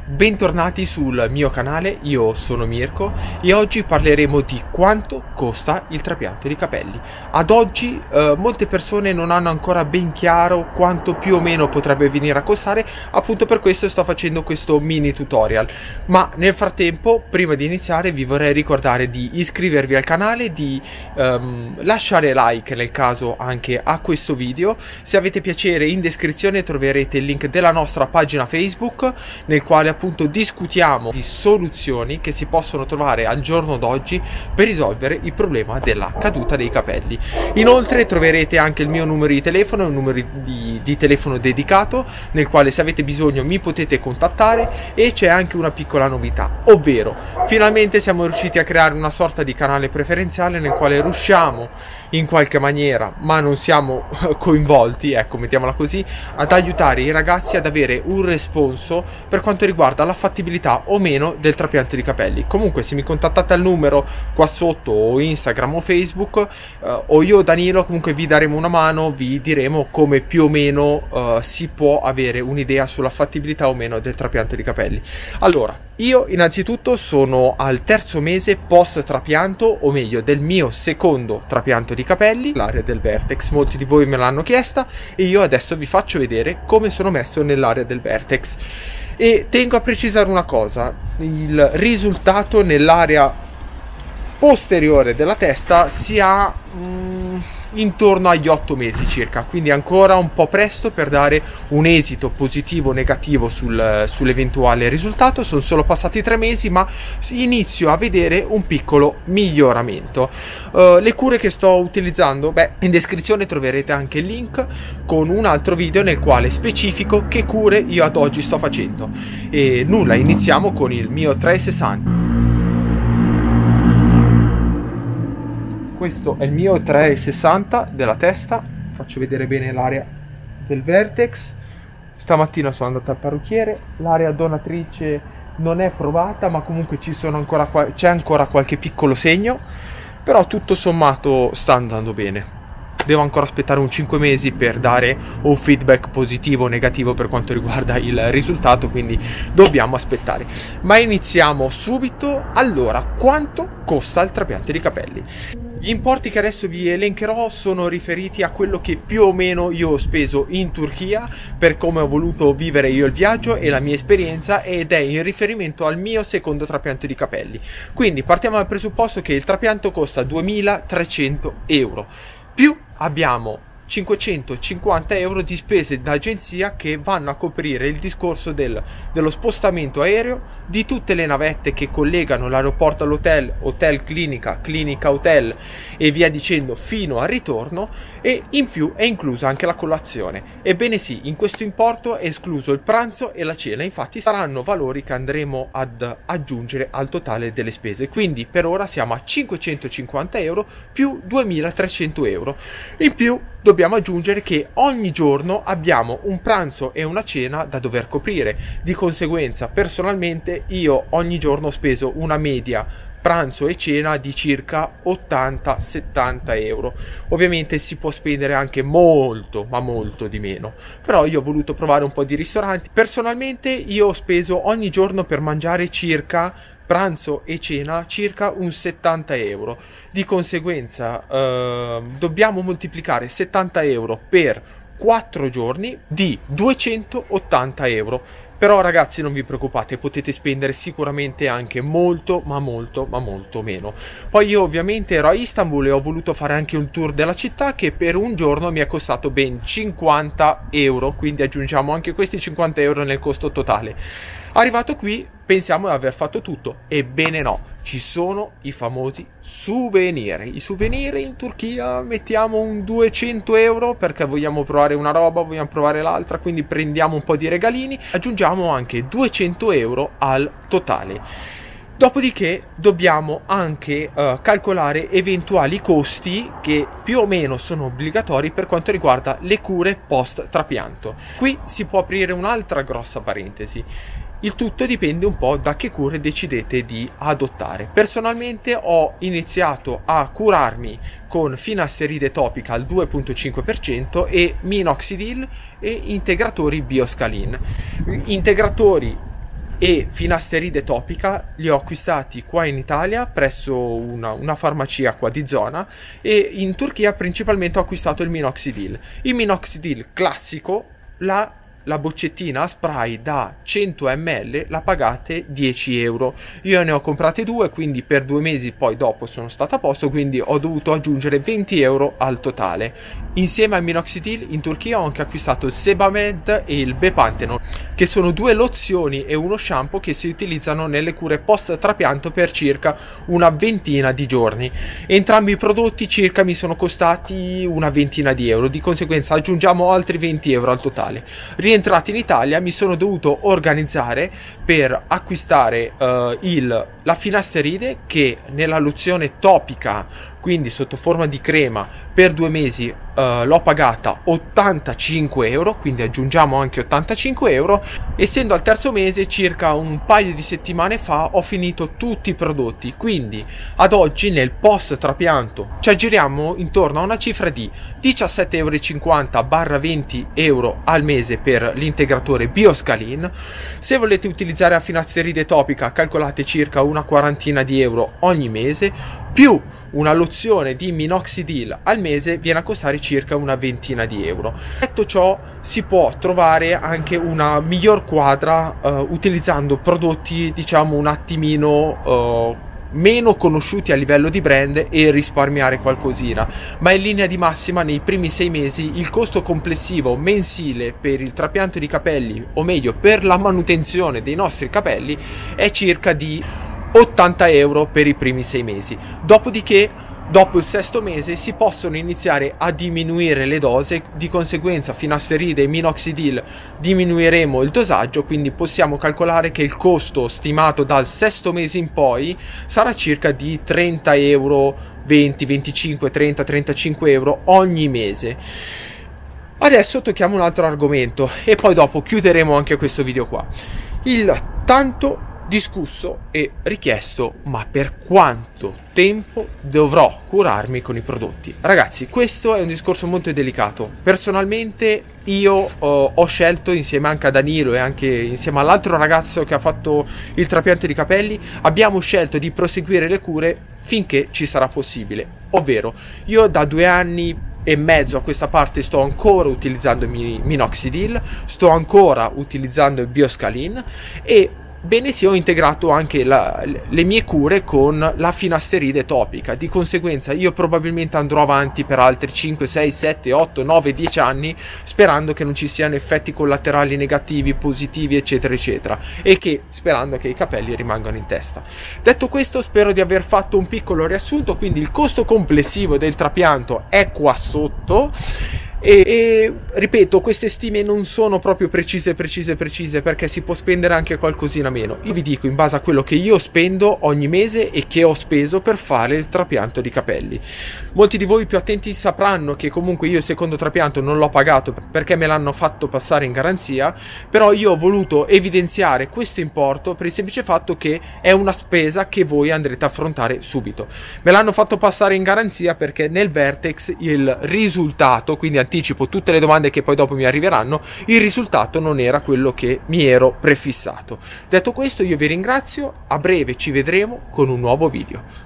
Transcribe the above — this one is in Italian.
Bentornati sul mio canale, io sono Mirko e oggi parleremo di quanto costa il trapianto di capelli. Ad oggi molte persone non hanno ancora ben chiaro quanto più o meno potrebbe venire a costare, appunto per questo sto facendo questo mini tutorial. Ma nel frattempo, prima di iniziare, vi vorrei ricordare di iscrivervi al canale, di lasciare like nel caso anche a questo video. Se avete piacere, in descrizione troverete il link della nostra pagina Facebook, nel quale appunto discutiamo di soluzioni che si possono trovare al giorno d'oggi per risolvere il problema della caduta dei capelli. Inoltre troverete anche il mio numero di telefono, un numero di telefono dedicato, nel quale se avete bisogno mi potete contattare. E c'è anche una piccola novità, ovvero finalmente siamo riusciti a creare una sorta di canale preferenziale nel quale riusciamo in qualche maniera, ma non siamo coinvolti, ecco, mettiamola così, ad aiutare i ragazzi ad avere un responso per quanto riguarda la fattibilità o meno del trapianto di capelli. Comunque, se mi contattate al numero qua sotto, o Instagram o Facebook, o io o Danilo, comunque vi daremo una mano, vi diremo come più o meno si può avere un'idea sulla fattibilità o meno del trapianto di capelli. Allora, io innanzitutto sono al terzo mese post trapianto, o meglio del mio secondo trapianto di capelli, l'area del vertex. Molti di voi me l'hanno chiesta e io adesso vi faccio vedere come sono messo nell'area del vertex. E tengo a precisare una cosa: il risultato nell'area posteriore della testa si ha intorno agli 8 mesi circa, quindi ancora un po' presto per dare un esito positivo o negativo sull'eventuale risultato. Sono solo passati 3 mesi, ma inizio a vedere un piccolo miglioramento. Le cure che sto utilizzando, in descrizione troverete anche il link con un altro video nel quale specifico che cure io ad oggi sto facendo. E nulla, iniziamo con il mio 360. Questo è il mio 360 della testa, faccio vedere bene l'area del vertex. Stamattina sono andato al parrucchiere, l'area donatrice non è provata, ma comunque c'è ancora qualche piccolo segno, però tutto sommato sta andando bene. Devo ancora aspettare un 5 mesi per dare un feedback positivo o negativo per quanto riguarda il risultato, quindi dobbiamo aspettare. Ma iniziamo subito. Allora, quanto costa il trapianto di capelli? Gli importi che adesso vi elencherò sono riferiti a quello che più o meno io ho speso in Turchia per come ho voluto vivere io il viaggio e la mia esperienza, ed è in riferimento al mio secondo trapianto di capelli. Quindi partiamo dal presupposto che il trapianto costa 2.300 euro. Più abbiamo 550 euro di spese d'agenzia che vanno a coprire il discorso dello spostamento aereo, di tutte le navette che collegano l'aeroporto all'hotel, hotel clinica, clinica hotel e via dicendo fino al ritorno, e in più è inclusa anche la colazione. Ebbene sì, in questo importo è escluso il pranzo e la cena, infatti saranno valori che andremo ad aggiungere al totale delle spese. Quindi per ora siamo a 550 euro più 2.300 euro. In più dobbiamo aggiungere che ogni giorno abbiamo un pranzo e una cena da dover coprire. Di conseguenza, personalmente, io ogni giorno ho speso una media pranzo e cena di circa 80-70 euro. Ovviamente si può spendere anche molto, ma molto di meno, però io ho voluto provare un po' di ristoranti. Personalmente io ho speso ogni giorno per mangiare circa pranzo e cena circa un 70 euro. Di conseguenza dobbiamo moltiplicare 70 euro per 4 giorni di 280 euro. Però ragazzi, non vi preoccupate, potete spendere sicuramente anche molto ma molto meno. Poi io ovviamente ero a Istanbul e ho voluto fare anche un tour della città che per un giorno mi è costato ben 50 euro, quindi aggiungiamo anche questi 50 euro nel costo totale. Arrivato qui pensiamo di aver fatto tutto, ebbene no, ci sono i famosi souvenir. I souvenir in Turchia mettiamo un 200 euro perché vogliamo provare una roba, vogliamo provare l'altra, quindi prendiamo un po' di regalini, aggiungiamo anche 200 euro al totale. Dopodiché dobbiamo anche calcolare eventuali costi che più o meno sono obbligatori per quanto riguarda le cure post trapianto. Qui si può aprire un'altra grossa parentesi. Il tutto dipende un po' da che cure decidete di adottare. Personalmente ho iniziato a curarmi con finasteride topica al 2,5% e minoxidil e integratori Bioscalin. Integratori e finasteride topica li ho acquistati qua in Italia presso una farmacia qua di zona, e in Turchia principalmente ho acquistato il minoxidil. Il minoxidil classico, la boccettina a spray da 100 ml la pagate 10 euro. Io ne ho comprate due, quindi per 2 mesi poi dopo sono stato a posto, quindi ho dovuto aggiungere 20 euro al totale. Insieme al minoxidil in Turchia ho anche acquistato il Sebamed e il Bepanthenol, che sono due lozioni e uno shampoo che si utilizzano nelle cure post trapianto per circa una ventina di giorni. Entrambi i prodotti circa mi sono costati una ventina di euro, di conseguenza aggiungiamo altri 20 euro al totale. Rientrato in Italia mi sono dovuto organizzare per acquistare la finasteride, che nella lozione topica, quindi sotto forma di crema, per 2 mesi l'ho pagata 85 euro, quindi aggiungiamo anche 85 euro. Essendo al terzo mese, circa un paio di settimane fa, ho finito tutti i prodotti, quindi ad oggi nel post trapianto ci aggiriamo intorno a una cifra di 17,50 euro / 20 euro al mese per l'integratore Bioscalin. Se volete utilizzare la finasteride topica, calcolate circa una quarantina di euro ogni mese, più una lozione di minoxidil al mese viene a costare circa una ventina di euro. Detto ciò, si può trovare anche una miglior quadra utilizzando prodotti, diciamo, un attimino meno conosciuti a livello di brand e risparmiare qualcosina, ma in linea di massima nei primi 6 mesi il costo complessivo mensile per il trapianto di capelli, o meglio per la manutenzione dei nostri capelli, è circa di 80 euro per i primi 6 mesi. Dopodiché, dopo il 6° mese, si possono iniziare a diminuire le dose, di conseguenza finasteride e minoxidil diminuiremo il dosaggio, quindi possiamo calcolare che il costo stimato dal 6° mese in poi sarà circa di 30 euro, 20, 25, 30, 35 euro ogni mese. Adesso tocchiamo un altro argomento e poi dopo chiuderemo anche questo video qua. Il tanto discusso e richiesto: ma per quanto tempo dovrò curarmi con i prodotti? Ragazzi, questo è un discorso molto delicato. Personalmente io ho scelto, insieme anche a Danilo e anche insieme all'altro ragazzo che ha fatto il trapianto di capelli, abbiamo scelto di proseguire le cure finché ci sarà possibile. Ovvero, io da 2 anni e mezzo a questa parte sto ancora utilizzando il minoxidil, sto ancora utilizzando il Bioscalin, e bene sì, ho integrato anche le mie cure con la finasteride topica. Di conseguenza io probabilmente andrò avanti per altri 5, 6, 7, 8, 9, 10 anni, sperando che non ci siano effetti collaterali negativi, positivi, eccetera eccetera, e sperando che i capelli rimangano in testa. Detto questo, spero di aver fatto un piccolo riassunto. Quindi il costo complessivo del trapianto è qua sotto. E ripeto, queste stime non sono proprio precise, perché si può spendere anche qualcosina meno. Io vi dico in base a quello che io spendo ogni mese e che ho speso per fare il trapianto di capelli. Molti di voi più attenti sapranno che comunque io il secondo trapianto non l'ho pagato perché me l'hanno fatto passare in garanzia, però io ho voluto evidenziare questo importo per il semplice fatto che è una spesa che voi andrete a affrontare subito. Me l'hanno fatto passare in garanzia perché nel Vertex il risultato, quindi anticipo tutte le domande che poi dopo mi arriveranno, il risultato non era quello che mi ero prefissato. Detto questo, io vi ringrazio, a breve ci vedremo con un nuovo video.